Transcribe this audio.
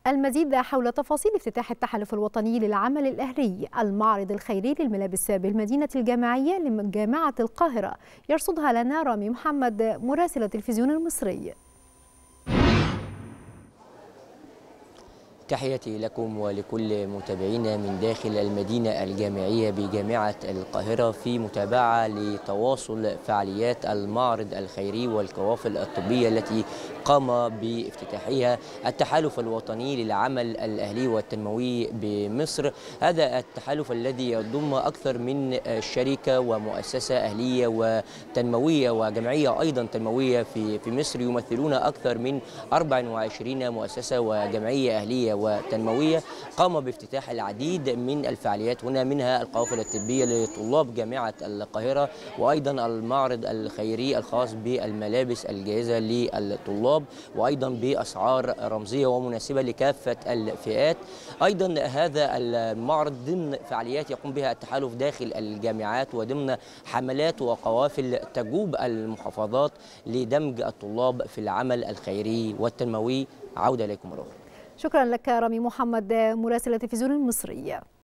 المزيد حول تفاصيل افتتاح التحالف الوطني للعمل الأهلي، المعرض الخيري للملابس بالمدينة الجامعية لجامعة القاهرة، يرصدها لنا رامي محمد مراسل التلفزيون المصري. تحياتي لكم ولكل متابعينا من داخل المدينة الجامعية بجامعة القاهرة في متابعة لتواصل فعاليات المعرض الخيري والقوافل الطبية التي قام بافتتاحها التحالف الوطني للعمل الأهلي والتنموي بمصر. هذا التحالف الذي يضم أكثر من شركة ومؤسسة أهلية وتنموية وجمعية أيضا تنموية في مصر، يمثلون أكثر من 24 مؤسسة وجمعية أهلية وتنموية. قام بافتتاح العديد من الفعاليات هنا، منها القوافل الطبية لطلاب جامعة القاهرة، وأيضا المعرض الخيري الخاص بالملابس الجاهزة للطلاب، وأيضا بأسعار رمزية ومناسبة لكافة الفئات. أيضا هذا المعرض ضمن فعاليات يقوم بها التحالف داخل الجامعات وضمن حملات وقوافل تجوب المحافظات لدمج الطلاب في العمل الخيري والتنموي. عودة إليكم مرة أخرى. شكرا لك رامي محمد مراسل التلفزيون المصري.